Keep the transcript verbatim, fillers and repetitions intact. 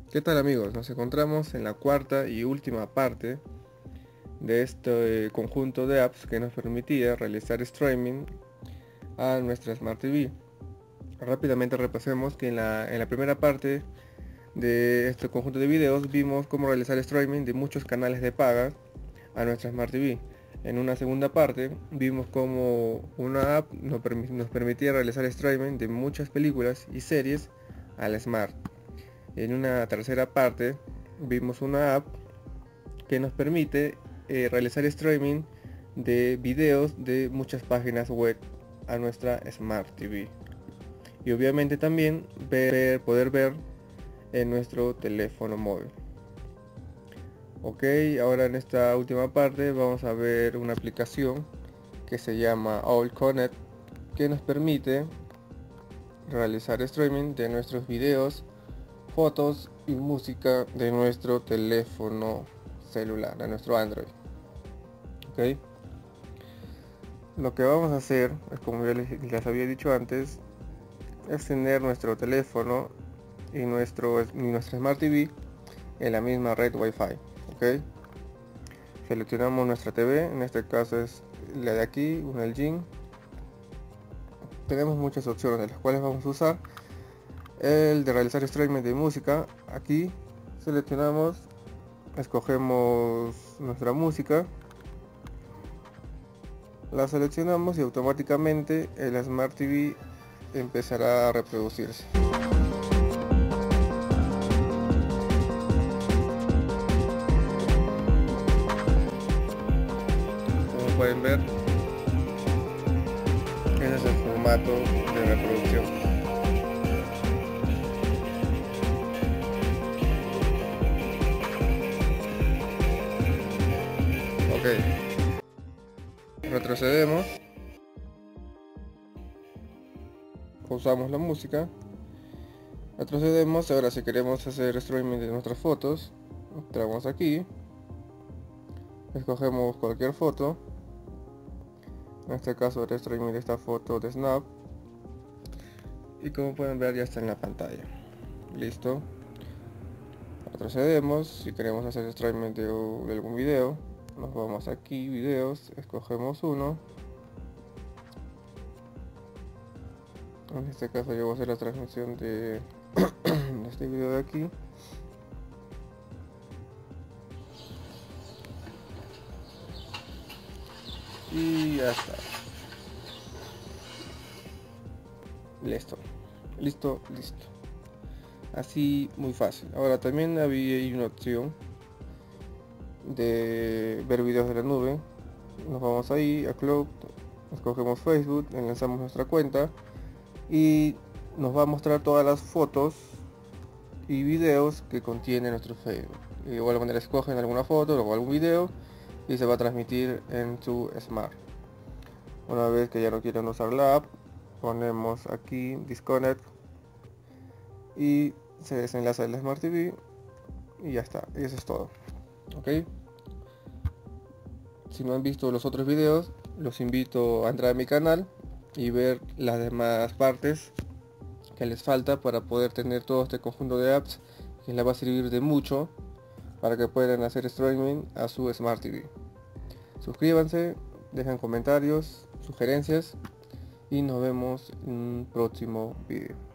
¿Qué tal amigos? Nos encontramos en la cuarta y última parte de este conjunto de apps que nos permitía realizar streaming a nuestra Smart T V. Rápidamente repasemos que en la, en la primera parte de este conjunto de videos vimos cómo realizar streaming de muchos canales de paga a nuestra Smart T V. En una segunda parte vimos cómo una app nos, permi- nos permitía realizar streaming de muchas películas y series al Smart. En una tercera parte vimos una app que nos permite eh, realizar streaming de videos de muchas páginas web a nuestra Smart T V y obviamente también ver, poder ver en nuestro teléfono móvil. Ok, ahora en esta última parte vamos a ver una aplicación que se llama All Connect, que nos permite realizar streaming de nuestros videos, fotos y música de nuestro teléfono celular, de nuestro Android. Ok, lo que vamos a hacer es, como ya les, les había dicho antes, es tener nuestro teléfono y nuestro y nuestra Smart T V en la misma red Wi-Fi. Ok, seleccionamos nuestra T V, en este caso es la de aquí, una L G. Tenemos muchas opciones de las cuales vamos a usar el de realizar streaming de música. Aquí seleccionamos, escogemos nuestra música, la seleccionamos y automáticamente el Smart T V empezará a reproducirse. Como pueden ver, ese es el formato de reproducción. Ok, retrocedemos, pausamos la música, retrocedemos. Ahora si queremos hacer streaming de nuestras fotos, entramos aquí, escogemos cualquier foto, en este caso el streaming de esta foto de Snap, y como pueden ver ya está en la pantalla. Listo, retrocedemos. Si queremos hacer streaming de, de algún video, nos vamos aquí, videos, escogemos uno. En este caso yo voy a hacer la transmisión de, de este video de aquí. Y ya está. Listo. Listo, listo. Así, muy fácil. Ahora también había una opción de ver videos de la nube. Nos vamos ahí a Cloud, escogemos Facebook, enlazamos nuestra cuenta y nos va a mostrar todas las fotos y videos que contiene nuestro Facebook. De igual manera escogen alguna foto o algún video y se va a transmitir en su Smart. Una vez que ya no quieren usar la app, ponemos aquí Disconnect y se desenlaza el Smart T V y ya está, y eso es todo. Ok, si no han visto los otros videos, los invito a entrar a mi canal y ver las demás partes que les falta para poder tener todo este conjunto de apps que les va a servir de mucho para que puedan hacer streaming a su Smart T V. Suscríbanse, dejen comentarios, sugerencias y nos vemos en un próximo video.